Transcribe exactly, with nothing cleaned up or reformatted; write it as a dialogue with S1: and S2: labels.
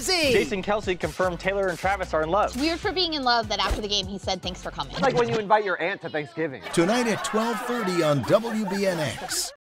S1: Z.
S2: Jason Kelce confirmed Taylor and Travis are in love.
S3: It's weird for being in love that after the game he said thanks for coming.
S4: Like when you invite your aunt to Thanksgiving.
S1: Tonight at twelve thirty on W B N X.